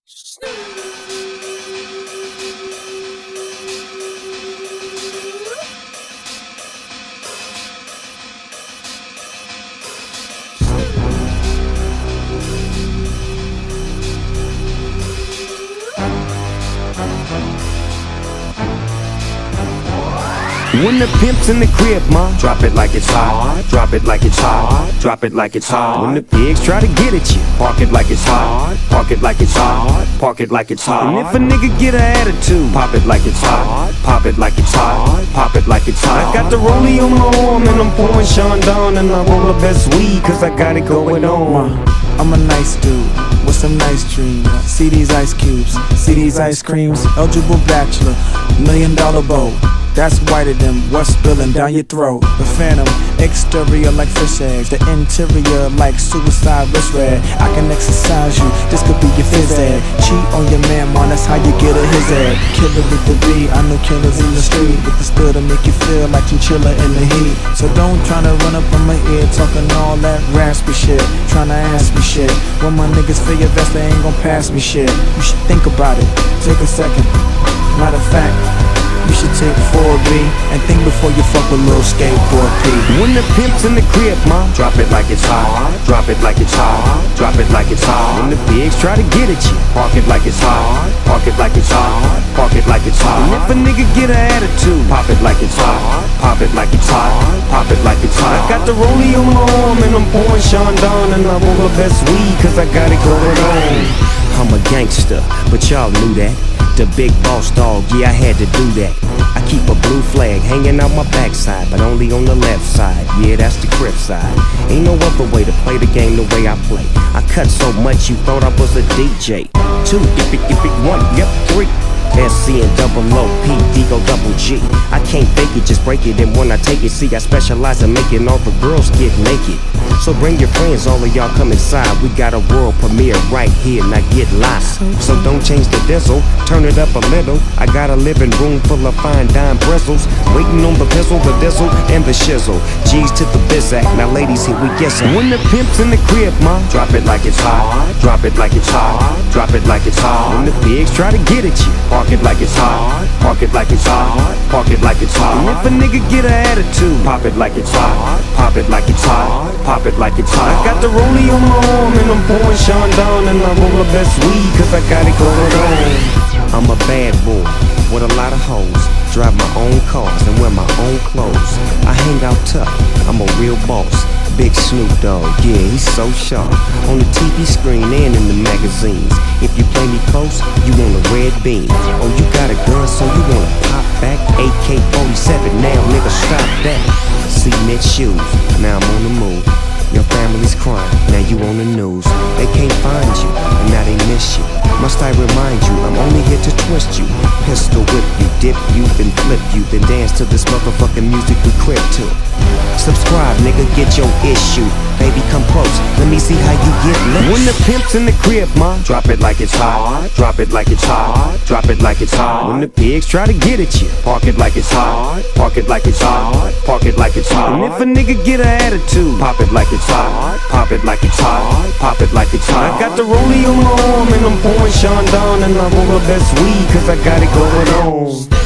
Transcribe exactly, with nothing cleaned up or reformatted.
When the pimp's in the crib, ma, drop it like it's hot. Drop it like it's hot. Drop it like it's hot. When the pigs try to get at you, park it like it's hot. Park it like it's hot. Park it like it's hot. And if a nigga get an attitude, pop it like it's hot. Pop it like it's hot. Pop it like it's hot. I got the rollie on my arm and I'm pouring Sean Don, and I roll the best weed cause I got it going on. I'm a nice dude with some nice dreams. See these ice cubes, see these ice creams. Eligible bachelor, million dollar bow. That's whiter than what's spilling down your throat. The phantom, exterior like fish eggs, the interior like suicide wrist red. I can exercise you, this could be your phys ed. Cheat on your man, man, that's how you get a his ed. Killer with the B, I know killers in the street, with the still to make you feel like chinchilla in the heat. So don't tryna run up on my ear, talking all that raspy shit, tryna ask me shit. When my niggas feel your vest, they ain't gon' pass me shit. You should think about it, take a second. Matter of fact, you should take four B and think before you fuck a little skateboard P. When the pimp's in the crib, ma, drop it like it's hot. Drop it like it's hot. Drop it like it's hot. When the pigs try to get at you, park it like it's hot. Park it like it's hot. Park it like it's hot. And if a nigga get an attitude, pop it like it's hot. Pop it like it's hot. Pop it like it's hot. I got the rollie on my arm and I'm pouring Sean Don, and I roll the best weed cause I got it going on. I'm a gangster, but y'all knew that. The big boss dog, yeah, I had to do that. I keep a blue flag hanging out my backside, but only on the left side. Yeah, that's the crib side. Ain't no other way to play the game the way I play. I cut so much you thought I was a D J. Two, if it, if it, one, yep, three. S C and double O, P, D, go double G. I can't fake it, just break it, and when I take it, see, I specialize in making all the girls get naked. So bring your friends, all of y'all come inside. We got a world premiere right here, now get lost. So don't change the diesel, turn it up a little. I got a living room full of fine dime bristles, waiting on the pistol, the diesel, and the shizzle. G's to the bizac, now ladies, here we guessing. When the pimp's in the crib, ma, drop it like it's hot. Drop it like it's hot. Drop it like it's hot. When the pigs try to get at you, park it like it's hot. Park it like it's hot. Park it like it's hot. And if a nigga get an attitude, pop it like it's hot. Pop it like it's hot. Pop it like it's hot. I got the rollie on my arm and I'm pouring Sean Don, and I roll the best weed cause I got it going on. I'm a bad boy with a lot of hoes, drive my own cars and wear my own clothes. I hang out tough, I'm a real boss. Big Snoop Dogg, yeah, he's so sharp. On the T V screen and in the magazines. If you play me close, you want a red beam. Oh, you got a gun, so you wanna pop back? A K forty-seven now, nigga, stop that. Cement shoes, now I'm on the move. Your family's crying, now you on the news. They can't find you, and now they miss you. Must I remind you, I'm only here to twist you. Pistol whip you, dip you, then flip you, then dance to this motherfucking music we crib to. Subscribe, nigga, get your issue. Baby, come close, let me see how you get lit. When the pimp's in the crib, ma, drop it like it's hot. Drop it like it's hot. Drop it like it's hot. When the pigs try to get at you, park it like it's hot. Park it like it's hot. Park it like it's hot. And if a nigga get an attitude, pop it like it's hot. Pop it like it's hot. Pop it like it's hot. I got the rollie on my arm and I'm pouring Sean Don, and I roll the best weed cause I got it going on.